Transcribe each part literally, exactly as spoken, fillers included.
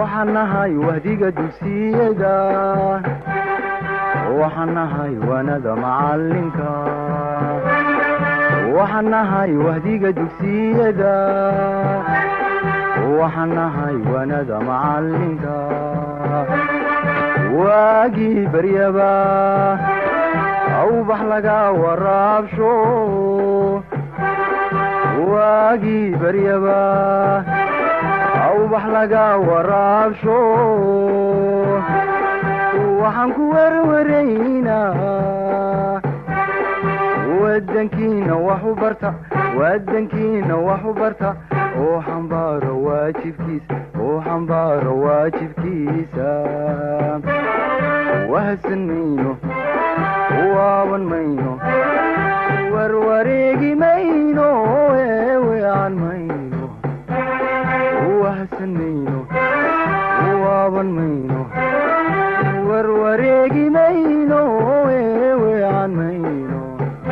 وحنهاي وهديك دوسيدا وحنهاي وانا معلمك وحنهاي وهديك دوسيدا وحنهاي وانا معلمك واجي بريبا او بحلقا ورابشو واجي بريبا او بحلقا ورابشو وحنكو ورورينا ودنكينا وحو برتا ودنكينا وحو برتا وحنبار واجب كيس وحنبار واجب كيسا وهسن مينو وابن مينو وروريقي مينو ويوان مينو وهسن مينو وابن مينو وروريقي مينو ويوان مينو.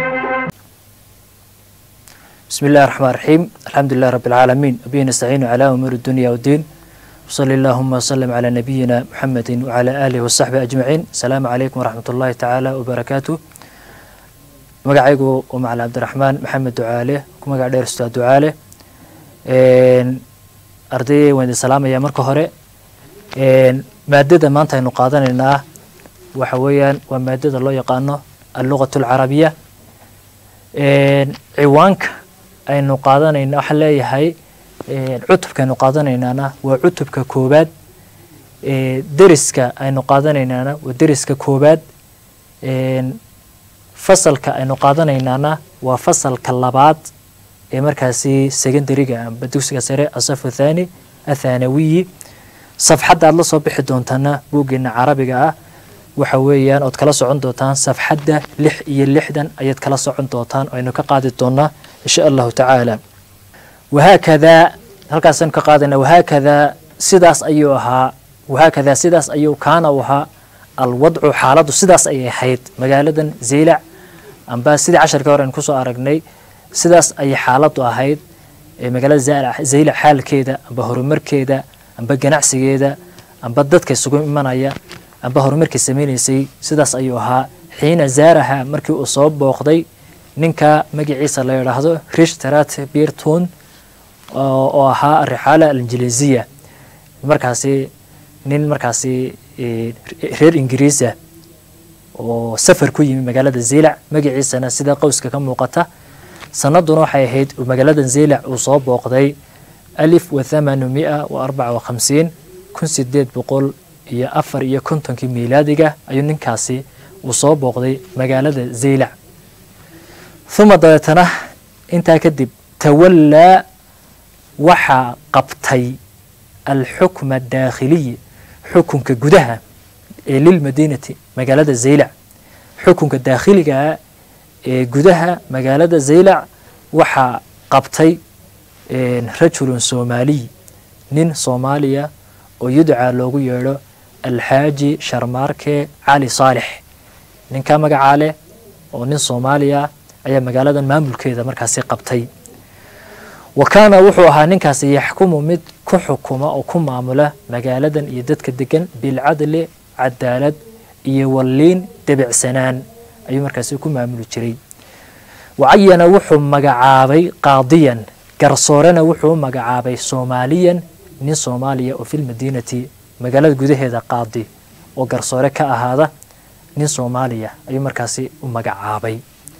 بسم الله الرحمن الرحيم. الحمد لله رب العالمين وبه نستعين على أمور الدنيا والدين وصلى اللهم وسلم على نبينا محمد وعلى آله وصحبه أجمعين. السلام عليكم ورحمة الله تعالى وبركاته. مقعيقو ومعلى عبد الرحمن محمد دعالي ومقع دير استاذ دعالي أرضي وين السلام يا مركو هوري مادة ما انتهي نقاضان إنها وحويا ومادة الله يقانه اللغة العربية عوانك أي نقاضان إن أحلى هاي عتبك نقاضان إننا وعتبك كوباد درسك أي نقاضان إننا ودرسك كوباد فصلك أي نقاضان إننا وفصلك اللبعض مركزي سكندريجا بدوسك سريع الصف الثاني الثانوي صفحة الله صبح دونتنا بوجنا عربية وحويا أو تكلاسو عندوتان صفحة لح يلحدا أي تكلاسو عندوتان أو إنه كقاعدة دونا إن شاء الله تعالى. وهكذا هل كاسن كقاعدنا وهكذا سداس أيها وهكذا سداس أيو كان وها الوضع حالة سداس أي حيد مجالدا زيلع أم بس سيد عشر كورة نكسو أرجني سداس أي حالة وهايد مجال زيلع زيلع حال كذا بهرمر كذا أم بجناعس كذا أم بدت كسقوم منايا أم بهرمر كسمين سي سداس أيها حين زارها مركي أصاب بوقضي ننكا مجي عيسى الله يرحمه ريش ترات بيرتون أو ها الرحلة الإنجليزية مركزي نين مركزي غير إنجليزية وسفر كوي من مجالات الزيلع مجي عيسى أنا سيدا قوسك كم وقتها سندنا حيهيد ومجالات الزيلع أصاب وقضي ألف وثمانمائة وأربعة وخمسين كن سديد بقول يا أفر يا كنتن كميلادية أيون كاسي وصاب وقضي مجالات الزيلع ثم ضيتنا انت كدب تولى وحا قبطي الحكم الداخلي حكم كجدها للمدينة مجالات الزيلع حكم الداخلي جدها مجالات الزيلع وحا قبطي رجل صومالي نين صوماليا ويدعى لوغو يرو الحاجي شرماركي علي صالح نين كان مقعالي ونين صوماليا أي مجالات مامل كذا مركزي قبطي وكان وحوها نين يحكم مد كحكومة أو كمعاملة مجالات يددك الدقن بالعدل عدالة يولين تبع سنان أي مركزي كمعامل جري وعين وحو مقعابي قاضيا قرصورنا وحو مقعابي صوماليا من صوماليا وفي المدينة مقالات قده هذا قاضي وقرصورك هذا من صوماليا أي مركزي ومقعابي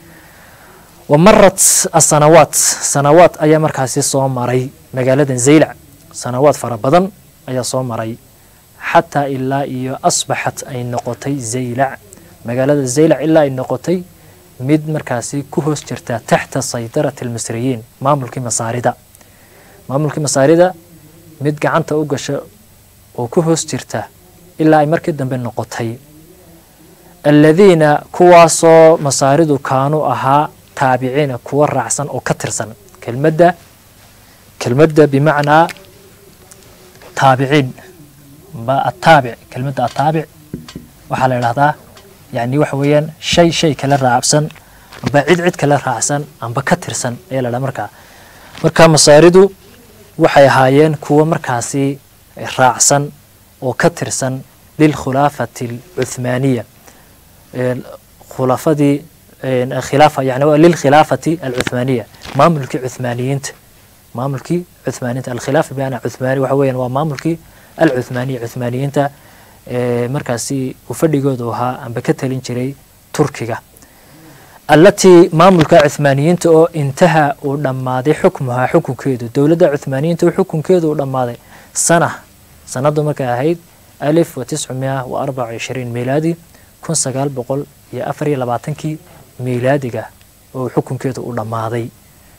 ومرت السنوات سنوات أي مركزي صوماري مقالات زيلع سنوات فربضا أي صوماري حتى إلا إيو أصبحت أي نقطي زيلع مقالات زيلع إلا أي نقطي مد مركزي كهوس جرتا تحت سيطرة المصريين ماملكي مصاريدا ماملكي مصاريدا مد قعنتا اوغش وكهوس جرتا إلا أي مركز دنبين نقطي الذين كواسو مصاريدو كانوا أها تابعين كوا رعسن أو كترسن كلمة كلمة بمعنى تابعين ما التابع كلمة التابع وحال هذا يعني وحويا شيء شيء كلا رعسن بعيد عد كلا رعسن أم بكترسن إلى الأمريكا مركا مصاريدو waxay ahaayeen kuwa markaasi raacsan oo ka tirsan lilkhulaafati alcuthmaaniya khulaafadii khilaafa yani waa lilkhilaafati alcuthmaaniya maamulkii cuthmaaniyiinta maamulkii cuthmaaniyiinta alkhilaafa biana cuthmaani waxa weeyaan waa maamulkii alcuthmaaniya cuthmaaniyiinta markaasi uu fadhigoodu ahaa amba ka talin jiray turkiga التي ماملك عثمانيين تو انتهى ودمادي حكمها حكم كيدو دولة عثمانيين تو حكم كيدو ودمادي سنة سنة مركا هيد ألف وتسعمائة وأربعة وعشرين ميلادي كون سقال بقول يا أفري لبعتنكي ميلادي وحكم كيدو ودمادي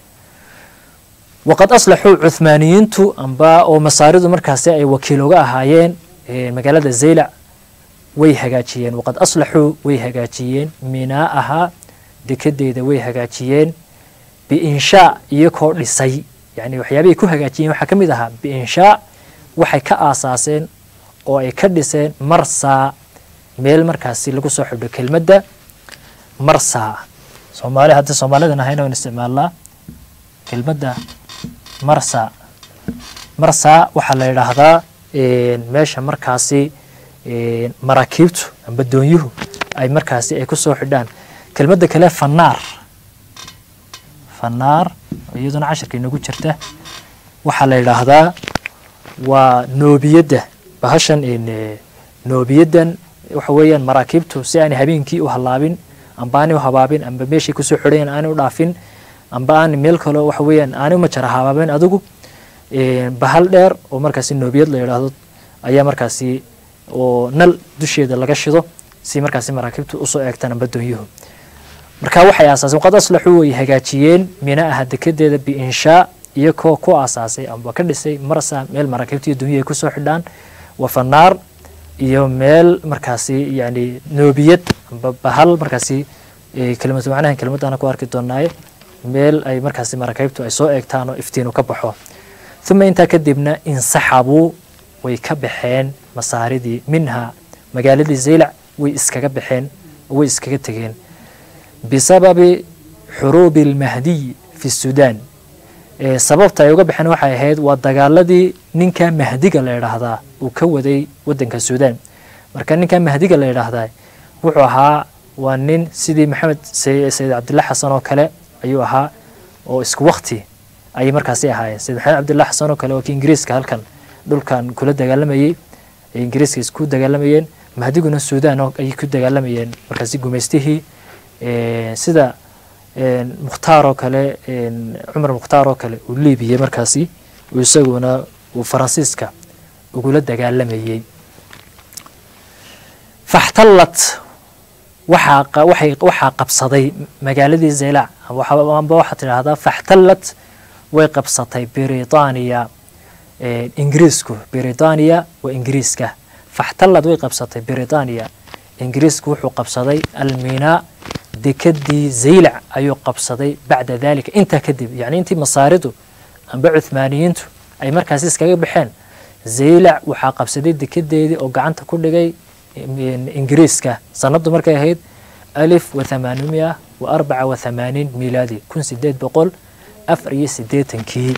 وقد أصلحوا عثمانيين تو أنباء ومصاريد مركا سي وكيلوغا هايين مقالة الزيلع ويهجاتيين وقد أصلحوا ويهجاتيين ميناءها dekedeeda way hagaajiyeen biinshaa iyagoo dhisay yani waxyaabay ku hagaajiyeen waxa kamid ahaa biinshaa waxay ka aasaaseen oo ay ka dhiseen marsa meel markaasi lagu soo xidho kelmadda marsa Soomaali hadda Soomaalidana hayna in isticmaalaa kelmadda marsa marsa waxa la yiraahdaa een meesha markaasi een maraakiibtu amba doonyuhu ay markaasi ay ku soo xidhaan كلمة كلام فنار فنار يدون عشر كي نقول شرته وحلا إلى هذا ونوبيده بهشن إن نوبيدا وحويا مراكبته سعني هبين كي وهلابين أم باني وهبابين أم بمشي كسو حرين أنا ودافين أم باني ملكه وحويا أنا وما شرح هبابين أدوكو بهالدر ومركزي نوبيد اللي هذا أيام مركزي ونل دشيء ده لقشده سي مركزي مراكبته أصو أكتنا بدون يهم marka waxay aasaasan qad aslaxu way hagaajiyeen minaaha dekedeeda bi inshaa iyagoo ku aasaasay amba ka dhisay marsa meel marakibtii dunyada ku soo xidhaan wa fanaar iyo meel markaasi yani noobiyad amba bahal markaasi kelimadu macnaha kelimadana ku arki doonaaye meel ay markaasi marakibtu ay soo eegtaan oo iftiinu ka baxo thumma inta kadibna insaxabu way ka baxeen masaaridii minha magaaladii Zeylac way iskaga baxeen way iskaga tageen بسبب حروب المهدي في السودان سبب تايوغا بخن waxay ahayd waa dagaaladii ninka mahdiga la yiraahdaa uu ka waday wadanka Suudaan marka ninka mahdiga la yiraahdaa wuxuu ahaa waa nin sidii Maxamed Sayyid Abdullah Xasan oo kale ayuu ahaa oo isku waqti ay markaas ahaayeen Sayyid Maxamed Abdullah Xasan oo kale oo Ingiriiska halkan dhulkan kula dagaalamayay Ingiriiska isku dagaalamayeen mahdiguna Suudaan oo ay ku dagaalamayeen markaas gumeystihii sida mukhtaar oo kale Umar mukhtaar oo kale uu Liibiya markaasi uu isaguna uu Faransiiska ugu la dagaalamayay faxtalat waxa waxay waxa qabsaday magaaladii Zeylac waxa amba waxa tiraahdaa faxtalat way qabsatay Britaniya Ingiriisku Britaniya wa Ingiriiska faxtalat way qabsatay Britaniya Ingiriisku wuxuu qabsaday almina دكدي زيلع أيو قبصدي بعد ذلك أنت كذب يعني أنت مصارده أم بعثمانيين أي مركز إسكاجي بحين زيلع وحاقب سديد دكدي أو قعنت كل جاي إنجليزكا سنض مركز هيد ألف وثمانمائة وأربعة وثمانين ميلادي كن سديد بقول أفري سديد تنكي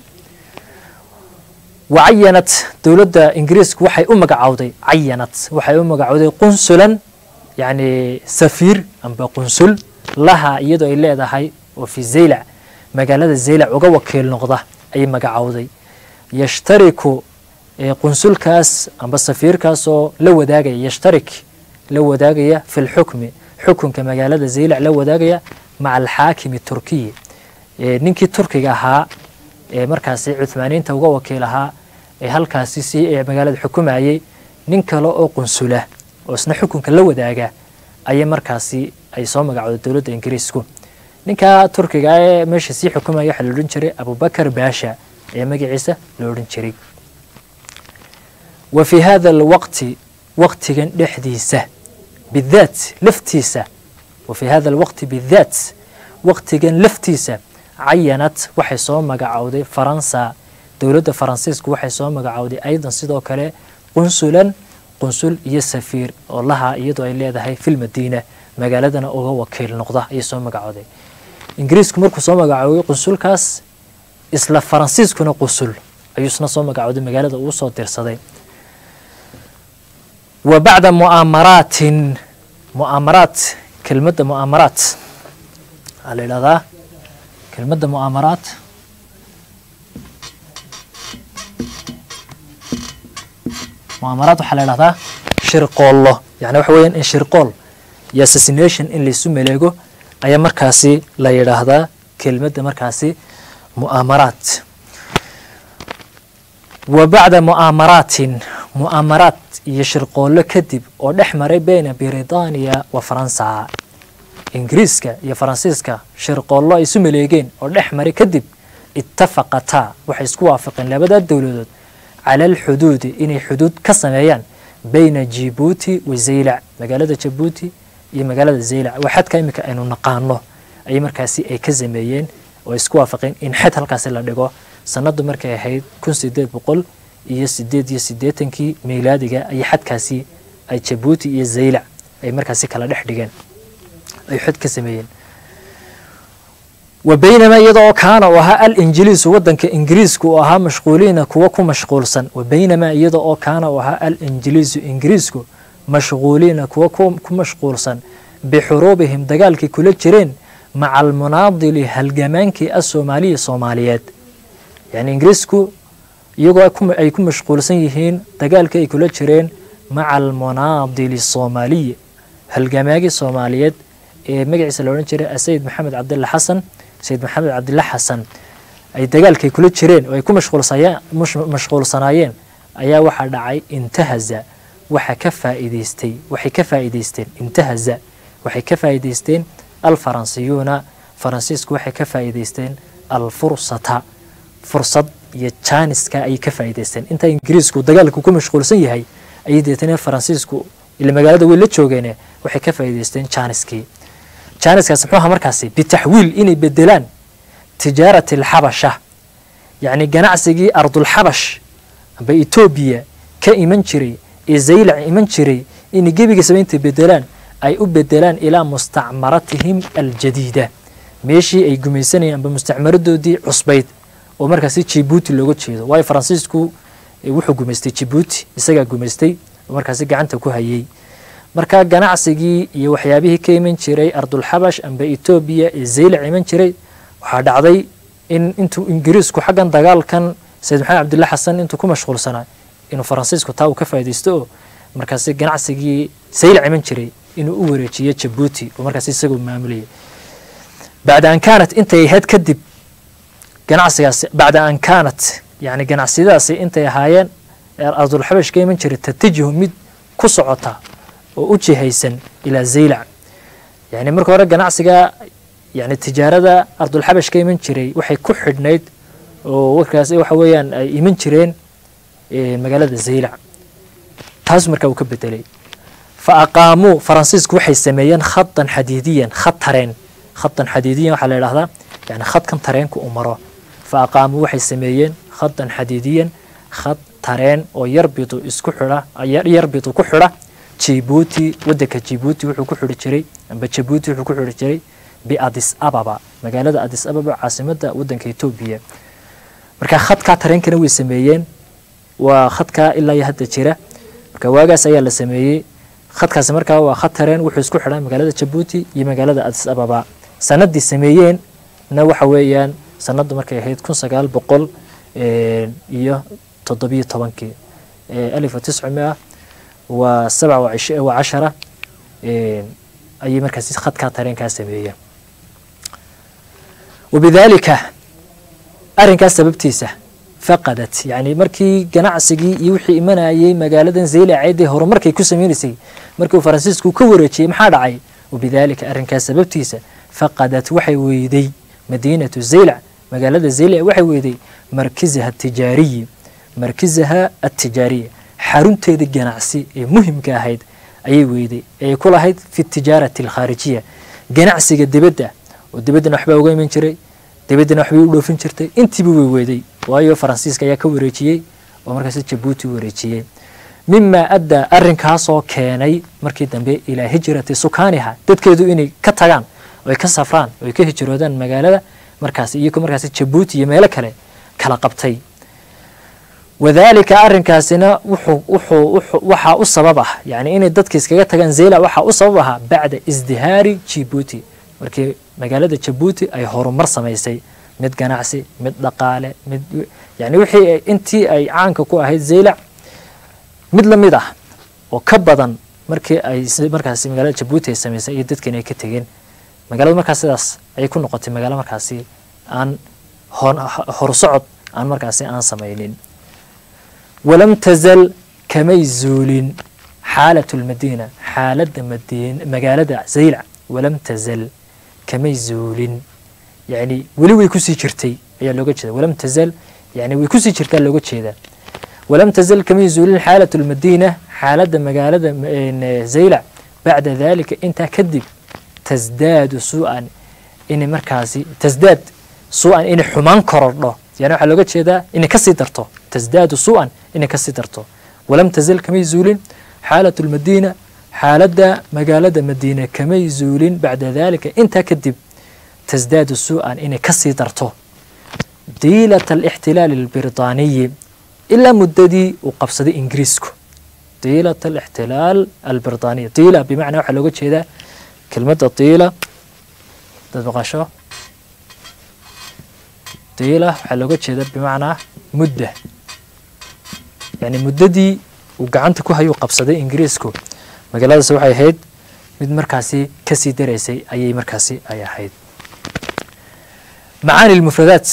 وعينت دولة إنجليزك وحي أمك عودي عينت وحي أمك عودي قنصلا يعني سفير أم بقنصل لها يدو إلا هذا هاي وفي زيلع مجالات الزيلع وجو وكيل نقطة أي مجعودي يشتركوا قنصل كاس أم بالسفير كاسو لو داجي يشترك لو داجي في الحكم حكم كمجالات الزيلع لو داجي مع الحاكم التركي نينكي تركي جاها مركز عثمانيين توجو وكيلها هل كاسيسي مجالات الحكومة أي نينك لا قنصله وسنا حكمك la wadaaga ay markaasi ay soo magacowday dawladda Ingiriisku ninka Turkiga ee meesha si xukuumaya waxa la oran jiray Abu Bakr Basha ee magaciisa la oran jiray وفي هذا الوقت وقتigan dhexdiisa بالذات laftiisa وفي هذا الوقت بالذات وقتigan laftiisa عينت waxay soo magacowday Faransa dawladda Faransiisku waxay soo magacowday aydan sidoo kale qunsulan قنصل يسافر والله يدو إلى هذا في المدينة مجالدنا أو وكيل نقطة يسوع مقعودي إنجليز كمركو سوى مقعودي قنصل كاس إسلا فرنسيس كنا قنصل أيوسنا سوى مقعودي مجالد أوصل درصدي وفي هذا الوقت وقتigan dhexdiisa بالذات laftiisa وقتigan laftiisa عينت waxay soo magacowday Faransa dawladda Faransiisku waxay soo magacowday aydan sidoo kale qunsulan qunsul iyo safiir oo laha iyadoo ay leedahay في المدينة magaaladana ugu soo dirsaday وبعد مؤامرات مؤامرات كلمة مؤامرات على هذا كلمة مؤامرات مؤامرات وحلال هذا شرقول الله يعني وحوين إن شرقول يا assassination إن اللي سمي ليجو أي مركزي لا يرى هذا كلمة مركزي مؤامرات وبعد مؤامرات مؤامرات يشرقول كذب ونحمر بين بريطانيا وفرنسا إنجليزكا يا فرنسيسكا شرقول الله يسمي ليجين ونحمر كذب اتفقتا وحيسكوا وافقين لبدا الدولة على الحدود إني حدود كسميان بين جيبوتي وزيلع مقالة جيبوتي هي مقالة زيلع وحد كايمك أنو نقانه أي مركزي أي كزميين ويسكوا وافقين إن حد هالكاس اللي دقوا سند مركز هيد كن سديد بقول iyo sideed iyo siddeetankii miilaadiga ay xadkaasi ay Djibouti iyo Zeylac ay markaasi kala dhex dhigeen ay xad ka sameeyeen وبينما يدعو كان وها الإنجليز ودنك إنجليز كو وها مشغولين كوا كو مشغولسن وبينما يدعو كان وها الإنجليز إنجليز كو مشغولين كوا كو مشغولسن بحروبهم دقالك كل جرين مع المناضل هالجمانك الصومالي الصوماليات يعني إنجليز كو iyagoo ay ku mashquulsan yihiin dagaalka ay kula jireen maca almunaadil soomaaliya halgamaagi Soomaaliyeed ee magaciisa la oran jiray Sayid Maxamed Cabdilla Xasan Sayid Maxamed Cabdilla Xasan ay dagaalka kula jireen oo ay ku mashquulsanayeen mashquulsanayeen ayaa waxa dhacay intahaza waxa ka faa'iideystay waxay ka faa'iideysteen intahaza waxay ka faa'iideysteen al-faransiyuuna faransiisku waxay ka faa'iideysteen al-fursata fursad iyo Chinese-ka ay ka faa'iideysteen inta Ingiriisku dagaalku ku mashquulsan yahay ay deetana Faransiisku ila magaalada way la joogeen waxay ka faa'iideysteen Chinese-kii Chinese-kaas muxuu markaasi bitahwiil inay bedelaan tijaarati al-Habasha yani ganacsigii ardul Habash ba Ethiopia ka iman jiray ee Zeylac iman jiray in gebiga sameynta bedelaan ay u bedelaan ila mustacmaratihim al-jadida meeshii ay gumaysanayeen ba mustacmaradoodii cusbayd oo markaasi Djibouti looga jeedo way Faransiisku wuxuu gumaystay Djibouti isaga gumaystay markaasi gacanta ku hayay marka ganacsigii iyo waxyaabihii ka iman jiray ardul Habash amba Ethiopia ee Zeylac iman jiray waxa dhacday in intuu Ingiriisku xagan dagaalkan Sayid Maxamed Cabdilla Xasan intuu ku mashquulsanaa inuu Faransiisku taa uu ka faa'iideysto markaasi ganacsigii Zeylac iman jiray inuu u wareejiyo Djibouti oo markaasi isagu maamulayay بعد أن كانت أنت هاد كدب جناعسي بعد أن كانت يعني جناعسيداسي أنت هايين أرض الحبش كي من شرط تتجه مد كسعتها وأجهيسن إلى زيلع يعني مركو ورا جناعسي يعني التجارة أرض الحبش كي من شري وحي كحد نيد وكاسي وحويان يمن شرين مجالات الزيلع تاز مركو كبتلي فأقاموا فرانسيسكو وحي سميان خطا حديديا خط ترين خطا حديديا وحلا لهذا يعني خط كم ترين كأمره فأقاموا وحي سميان خطا حديديا خط ترين ويربطوا اسكحرة يربطوا كحرة جيبوتي ودك جيبوتي وحو كحرة شري أما جيبوتي وحو كحرة شري بأديس أبابا مقالة أديس أبابا عاصمة ودك إثيوبيا marka khadka tareenkana way sameeyeen waa khadka ilaa iyo hadda jira marka waagaas ayaa la sameeyay khadkaas marka waa khad tareen wuxuu isku xidhaa magaalada Djibouti iyo magaalada Addis Ababa sanadii sameeyeen na waxa weeyaan sanadu markay ahayd kun sagaal boqol iyo toddoba iyo tobankii ألف وتسعمائة وسبعة وعشرة أي مركز خدك tareenka sameeyay وبذلك أرنكاس سببتيسه فقدت يعني مركي جناعسجي يوحي إيمانا أي مجالدا زي العادة هو مركي كوسمينسي مركي فرانسيسكو كورتشي محارعي وبذلك أرنكاس سببتيسه فقدت وحي ويدي مدينة الزيلع مجالدا الزيلع وحي ويدي مركزها التجاري مركزها التجاري حرمتي ذي الجناعسي مهم كهيد أي ويدي أي كل هيد في التجارة الخارجية جناعسي قد بدأ والدبدأ نحبه وجاي من شري dibadana waxbay u dhoofin jirtay intii buu weeday waayo Faransiiska ayaa ka wareejiyay oo markaas Djibouti wareejiyay mimma adda arrinkaas oo keenay markii dambe ilaa hijrati sukaaniha dadkeedu inay ka tagaan oo ka safraan oo ka hijroodaan magaalada markaas iyo markaas Djibouti iyo meelo kale kala qabtay wadaalika arrinkaasina wuxuu wuxuu waxaa u sabab ah yani inay dadka iskaga tagaan zeylac waxaa u sabab ahaa bacda isdihaari Djibouti markii magaalada Djibouti ay horumar samaysay mid ganacsi mid dhaqaale mid yani wixii intii ay caanka ku ahayd zeylac mid la mid ah oo ka badan markii ay markaasi magaalada Djibouti ay samaysay iyo dadkina ay ka tageen magaalada markaas sidaas ay ku noqotay magaalo markaasi aan horsocod aan markaasi aan samaynin ولم تزل كما يزولين حالة المدينة حالة المدينة مقالة زيلع ولم تزل كما يزولين يعني ولو يكسي شرتي هي لوجة كذا ولم تزل يعني ويكسي شرتي لوجة كذا ولم تزل كما يزولين حالة المدينة حالة مقالة زيلع بعد ذلك أنت كذب تزداد سوءا إن مركزي تزداد سوءا إن حمان كرر يعني على لوجة كذا إن كسي درته تزداد سوءا إن كسي درته ولم تزل كما يزولين حالة المدينة حالة مقالة مدينة كما يزولين بعد ذلك أنت كذب تزداد سوءا إن كسي درته ديلة الاحتلال البريطاني إلا مددي وقبصدي إنجليزكو ديلة الاحتلال البريطاني ديلة بمعنى waxa looga jeeda kelmadda diila dad maqasho diila waxa looga jeeda bimacnaa mudda yani muddadii uu gacanta ku hayo qabsaday Ingiriisku magaaladaas waxay ahayd mid markaasi ka sii dareysay ayay markaasi ay ahayd معاني المفردات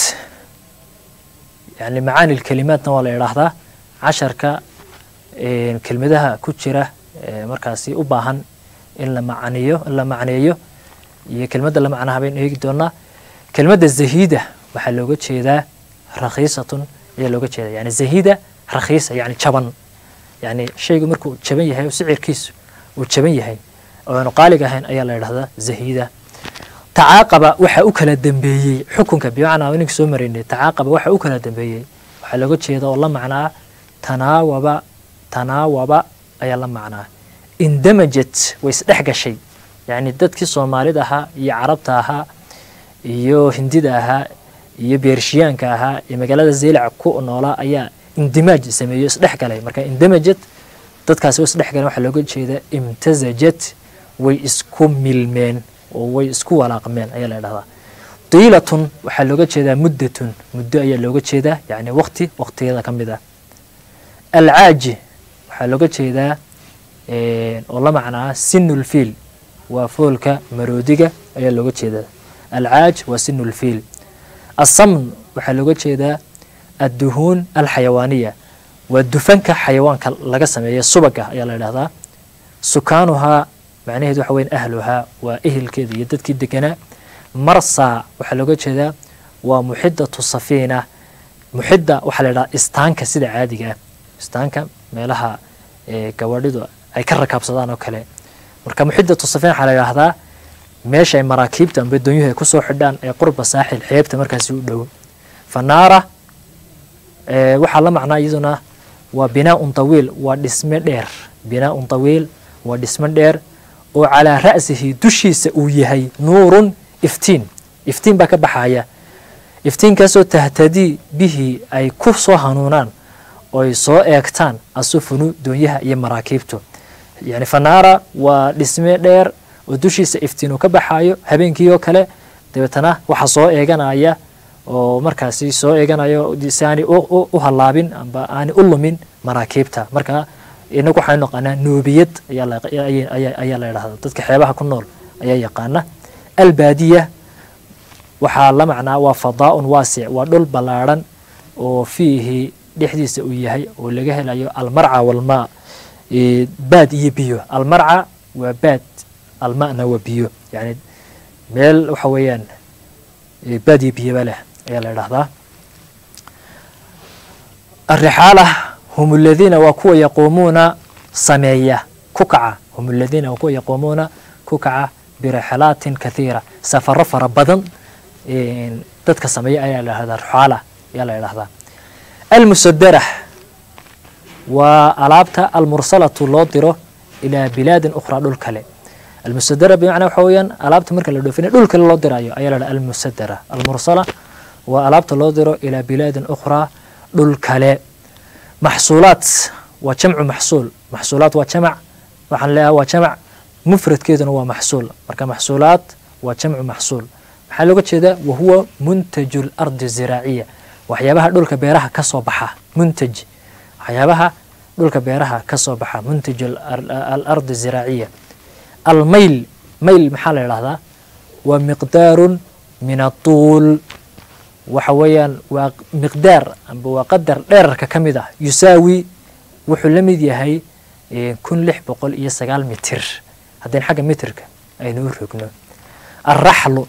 يعني معاني الكلمات ولا يراهدا عشرة كلمتها كتيرة مركزي وباهن إلا معنيه إلا معنيه هي كلمة اللي معناها بين هيك دونا كلمة الزهيدة وحلوجة شيء ذا رخيصة هي لوجة شيء يعني زهيدة رخيصة يعني شبن يعني شيء مركو شبيه هاي وسعر كيس وشبيه هاي ونقالق هين أي الله هذا زهيدة تعاقب وحا أكل الدنبيي حكمك بمعنى وينك سومرين تعاقب وحا أكل الدنبيي وحلوجة شيء ذا والله معناه تناوب تناوب أي الله معناه اندمجت ويسدحق شيء يعني dadkii Soomaalida ahaa iyo Carabta ahaa iyo Hindida ahaa iyo Beershiyaanka ahaa ee magaalada Zeylac ku noolaa ayaa indimaaj sameeyay isdhaxgalay marka indamajad dadkaas oo isdhaxgalay waxa looga jeedaa imtazajat way isku milmeen oo way isku walaaqmeen ayaa la yiraahdaa diilatun waxa looga jeedaa muddatun muddo ayaa looga jeedaa yani waqti waqtiyada kamid ah alaaji waxa looga jeedaa ee oo la macnaa sinul fil وفولك مروديجا أي اللغة كذا العاج وسن الفيل الصمن وحلوجة كذا الدهون الحيوانية والدفنك حيوان كالقسم هي الصبقة يلا هذا سكانها معناه ذو حوين أهلها وأهل كذا يدد كده كنا مرصى وحلوجة كذا ومحدة الصفينة محدة وحلا استانك سيد عادية استانك ما لها كواردو أي كركب صدان وكله marka muxidatu safeen xalay raahdaa meesha ay maraakiibta ama doonyuhu ku soo xidhaan ee qurba saaxil xeebta markaas u dhow fanaara ee waxa la macnaa iyaduna waa binaa'un tawiil waa dhisme dheer binaa'un tawiil waa dhisme dheer oo ala ra'sihi dushiisa uu yahay nuurun iftiin iftiin baa ka baxaya iftiinkaasoo tahtadi bihi ay ku soo hanuunaan oo ay soo eegtaan asufunu doonyaha iyo maraakiibtu يعني فنارة ودسمة دير ودوشيس إفتينو كبحايو هبينكيو كله دبتنا وحصو إيجانا أيه ومركزي سو إيجانا أيه ديساني أو أو أو هاللابين أنا أني أولو من مراكبتها مركا إنكو حنق أنا نوبيت يلا أي أي أي يلا هذا تذكر حيابها كنول أي يقانا البادية وحال معنا وفضاء واسع ودول بلارن وفيه لحديث وياهي ولقاه لا المرعى والماء باد يبيو المرعى وباد الماء وبيو يعني ميل وحويان باد يبيو له يلا لحظة الرحالة هم الذين وكوا يقومون صمية كوكعة هم الذين وكوا يقومون كوكعة برحلات كثيرة سفر فر بدن تدك صمية يلا هذا الرحالة يلا لحظة المسدرة وألابتا المرسلة اللودرة إلى بلاد أخرى دول كله المسدرة بمعنى حويا ألابتا مركل اللودفين دول كله اللودرة أيوة أيلا المسدرة المرسلة وألابتا اللودرة إلى بلاد أخرى دول كله maxsuulaat waa jamcu maxsuul maxsuulaat waa jamac waxaan leeyahay waa jamac mufradkeeduna waa maxsuul marka maxsuulaat waa jamcu maxsuul maxaa looga jeedaa wahuwa muntaju lardi ziraaciya waxyaabaha dhulka beeraha ka soo baxa muntaj waxyaabaha dhulka beeraha ka soo baxa muntaju alardi ziraaciya almayl mayl maxaa la yidhahdaa waa miqdaarun min atuul waxa weeyaan waa miqdaar amba waa qadar dheerarka ka mid ah yusaawi wuxuu la mid yahay kun lix boqol iyo sagaal mitir haddeen xagga mitirka aynu u rogno alraxlu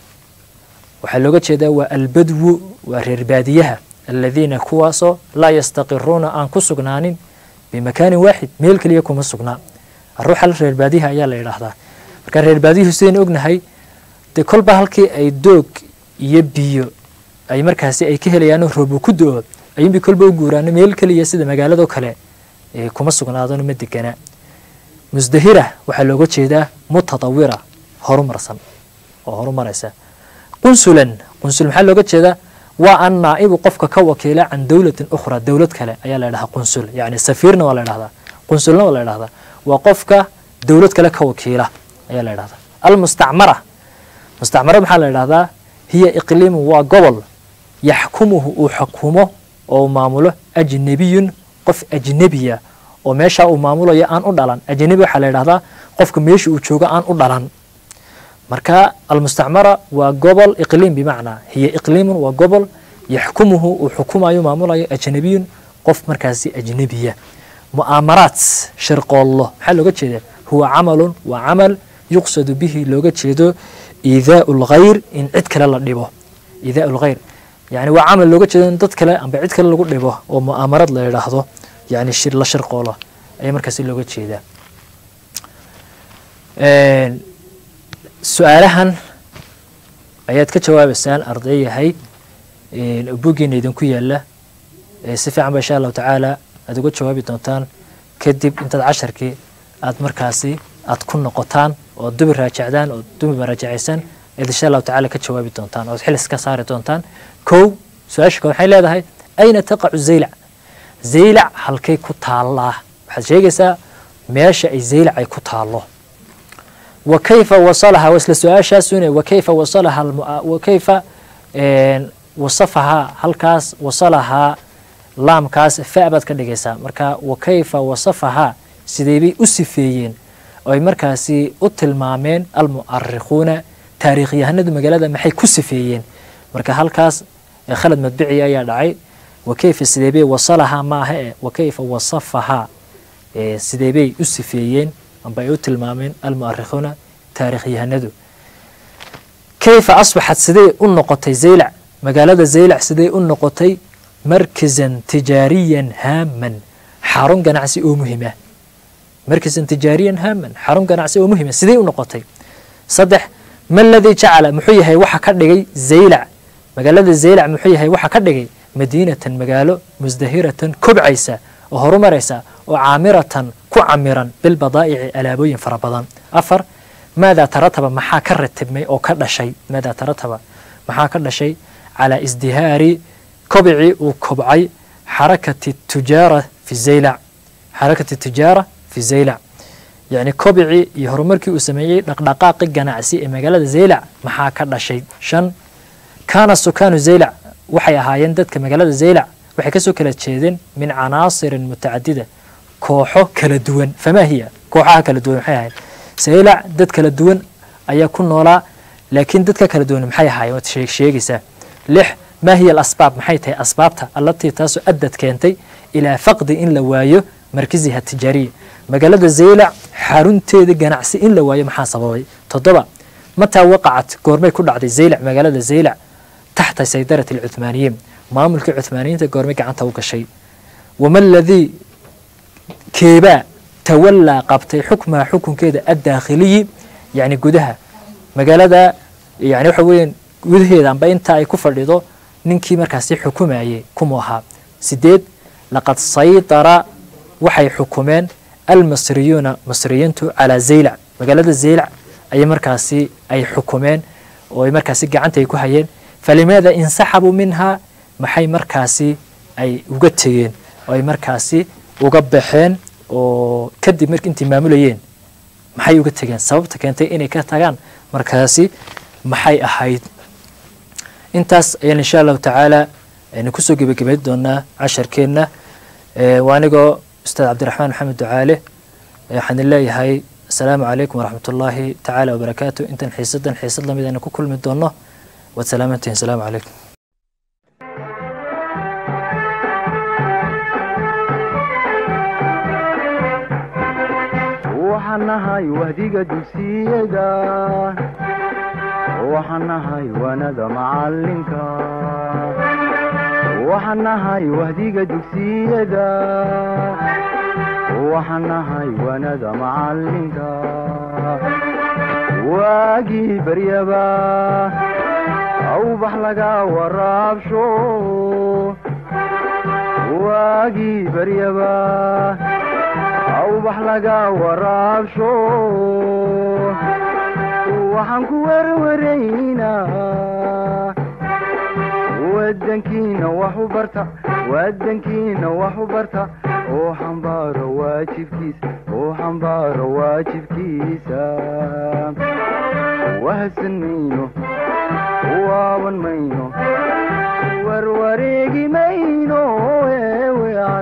waxaa looga jeedaa waa albadwu waa reer baadiyaha aladiina kuwaasoo laa yastaqiruuna aan ku sugnaanin bimakaanin waaxid meel keliya kuma sugnaa aruuxal reer baadiyaha ayaa la yidhaahdaa marka reer baadiyuhu sidaynu ognahay dee kolba halkii ay doog iyo biyo ay markaasi ay ka helayaano roobu ku do-o ayuunbay kolba u guuraano meel keliya sida magaaladoo kale kuma sugnaadano ma deganaa musdahira waxaa looga jeedaa mutatawira horumarsan oo horumaraysa qunsulan qunsul maxaa looga jeedaa waa an naa'ibu qofka ka wakiila can dowlatin ukhra dowlad kale ayaa la ydhahaa qunsul yani safiirna waa la ydhahdaa qunsulna waa la ydhahdaa waa qofka dowlad kale ka wakiila ayaa la ydhahdaa almustacmara mustacmara maxaa la ydhahdaa hiya iqliimu waa gobol yaxkumuhu uu xukumo oo maamulo ajnabiyun qof ajnebiya oo meesha uu maamulayo aan u dhalan ajnebi waxaa la ydhahdaa qofka meesha uu joogo aan u dhalan marka almustacmara waa gobol iqliim bimacnaa hiya iqliimun waa gobol yaxkumuhu uu xukumayo maamulayo ajnabiyun qof markaasi ajnebiya mu'aamaraat shirqoollo maxaa looga jeedaa huwa camalun waa camal yuqsadu bihi looga jeedo iidaau lghayr in cid kale la dhibo iidaau lghayr yani waa camal looga jeedo in dad kale amba cid kale lagu dhibo oo mu'aamarad la yidhaahdo yani shir la shirqoolo ayaa markaasi looga jeedaa su-aalahan ayaad ka jawaabaysaan arday yahay buuggiina idinku yaala si fiican ba insha allahu tacaala aad uga jawaabi doontaan kadib intaad casharkii aad markaasi aad ku noqotaan oo dubi raajacdaan oo dubi baraajacaysaan aad insha allahu tacaala ka jawaabi doontaan ood xilis ka saari doontaan kow su-aasha kood waxay leedahay ayna taqacu zaylac zaylac halkay ku taallaa waxaad sheegaysaa meesha ay zaylac ay ku taallo وكيف وصلها وصل سؤال شاسوني وكيف وصلها الم... وكيف وصفها هل كاس وصلها لام كاس فأبد كدغيسا مركا وكيف وصفها سيديبي أسفيين أو مركاسي أتلمامين المؤرخون تاريخيهند مقالة محي كسفيين مركا هل كاس خلد متبعي يا دعي وكيف سيديبي وصلها ما هي وكيف وصفها سيديبي أسفيين amba ay u tilmaameen almu'arikhuuna taarikhyahanadu kayfa asbaxat sidee u noqotay zaylac magaalada zaylac sidee u noqotay markazan tijaariyan haaman xarun ganacsi oo muhiima markazan tijaariyan haaman xarun ganacsi oo muhiima sidee u noqotay saddex ma alladii jacala muxuu yahay waxa ka dhigay zaylac magaalada zaylac muxuu yahay waxa ka dhigay madiinatan magaalo musdahiratan kobcaysa oo horumaraysa oo caamiratan ku camiran bilbadaa'ici alaabooyin fara badan afar maadaa tarataba maxaa ka ratibmay oo ka dhashay maadaa tarataba maxaa ka dhashay calaa isdihaari kobicii uu kobcay xarakati tujaara fi zaylac xarakati tujaara fi zaylac yacni kobicii iyo horumarkii uu sameeyey dhaqdhaqaaqi ganacsi ee magaalada zaylac maxaa ka dhashay shan kaana sukaanu zaylac waxay ahaayeen dadka magaalada zaylac waxay kasoo kala jeedeen min canaasirin mutacadida kooxo kala duwan famaa hiya kooxaha kala duwan maxay ahayd zaylac dad kala duwan ayaa ku noolaa laakiin dadka kala duwan maxay ahaayeen waad sheegaysaa lix maa hiya alasbaab maxay tahay asbaabta allatii taasoo addad keentay ilaa faqdi in la waayo markaziha tijaariya magaalada zaylac xarunteeda ganacsi in la waayo maxaa sababay toddoba mataa waqacat goormay ku dhacday zaylac magaalada zaylac taxta saydarati alcuthmaaniyiin maamulkii cuthmaaniyiinta goormay gacanta u gashay wama aladii keebaa tawallaa qabtay xukmaha xukunkeeda addaakhiliyi yani gudaha magaalada yani waxa weeyaan gudaheeda amba inta ay ku fadhido ninkii markaasi xukumayay kumu ahaa sideed laqad saytara waxay xukumeen almasriyuuna masriyiintu calaa zaylac magaalada zaylac ayay markaasi ay xukumeen oo ay markaasi gacanta ay ku hayeen falimaada insaxabuu minhaa maxay markaasi ay uga tegeen ay markaasi uga baxeen oo kadib markii intii maamulayeen maxay uga tageen sababta keentay inay ka tagaan markaasi maxay ahayd intaas ayaan insha Allah taala aynu ku soo gabagabeyn doonaa casharkeena ee waanigo ustaad Cabdiraxmaan Maxamed Ducaale waxaan leeyahay السلام عليكم ورحمة الله تعالى وبركاته انت حيصدن حيصد لم يدن كل من دونه وسلامتين السلام عليكم وحنا هاي وهديك دوسيدا وحنا هاي وانا دا معلمك وحنا هاي وهديك دوسيدا وحنا هاي وانا دا معلمك واجي بريبا او بحلقا ورابشو واجي بريبا او بحلقا ورابشو وحنكو ورورينا ودنكينا وحو برتا ودنكينا وحو برتا oo xambaaro waajibkiisa oo xambaaro waajibkiisa wahsanayno waawan mayno warwareegi mayno eewe